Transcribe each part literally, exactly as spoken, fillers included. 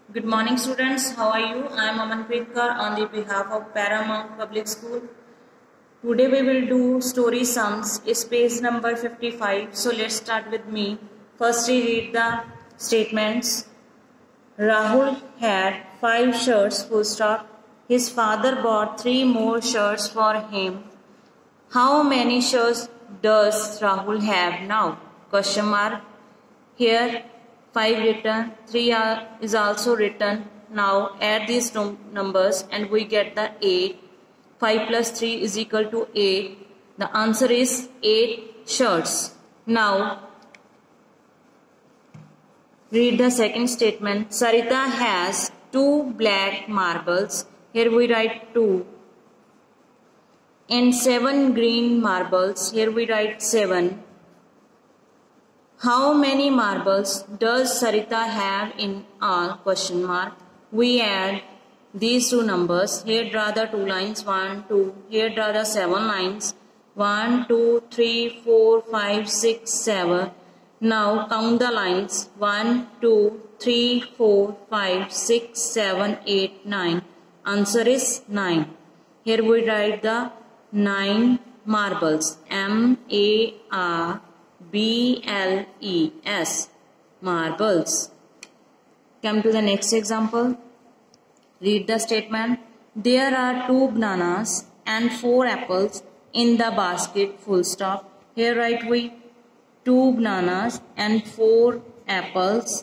Good morning, students. How are you? I am Amanpreet Kaur on the behalf of Paramount Public School. Today we will do story sums. It's page number fifty-five. So let's start with me. First, we read the statements. Rahul had five shirts. Full stop. His father bought three more shirts for him. How many shirts does Rahul have now? Question mark. Here five written, three are, is also written. Now add these numbers and we get the eight. five plus three is equal to eight. The answer is eight shirts. Now read the second statement. Sarita has two black marbles. Here we write two. And seven green marbles. Here we write seven. How many marbles does Sarita have in all? Question mark. We add these two numbers. Here draw the two lines. one, two. Here draw the seven lines. one, two, three, four, five, six, seven. Now count the lines. one, two, three, four, five, six, seven, eight, nine. Answer is nine. Here we write the nine marbles. M A R B L E S. Marbles. Come to the next example. Read the statement. There are two bananas and four apples in the basket. Full stop. Here write we two bananas and four apples.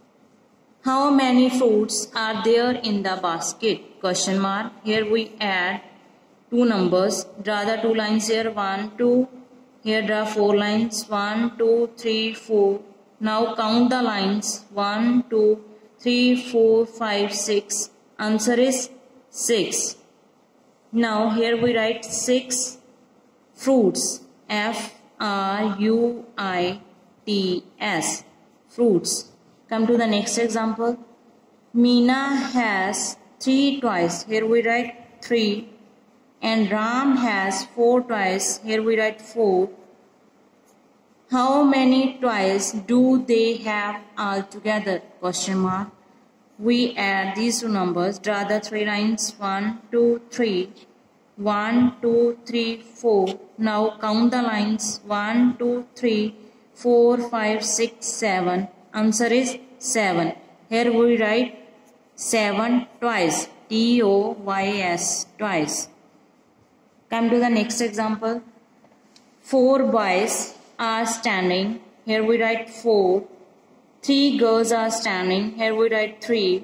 How many fruits are there in the basket? Question mark. Here we add two numbers. Draw the two lines here. one, two. Here draw four lines. one, two, three, four. Now count the lines. one, two, three, four, five, six. Answer is six. Now here we write six fruits. F R U I T S. Fruits. Come to the next example. Meena has three toys. Here we write three. And Ram has four toys. Here we write four. How many toys do they have altogether? Question mark. We add these two numbers. Draw the three lines. one, two, three. one, two, three, four. Now count the lines. one, two, three, four, five, six, seven. Answer is seven. Here we write seven twice. T O Y S. Twice. Come to the next example. Four boys are standing. Here we write four. Three girls are standing. Here we write three.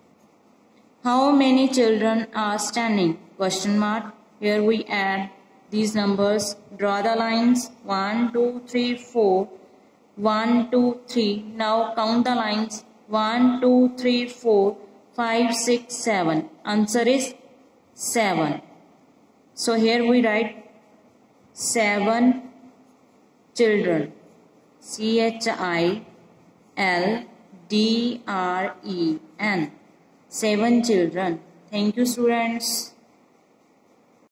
How many children are standing? Question mark. Here we add these numbers. Draw the lines. one, two, three, four. one, two, three. Now count the lines. one, two, three, four, five, six, seven. Answer is seven. So here we write seven children. C H I L D R E N. Seven children. Thank you, students.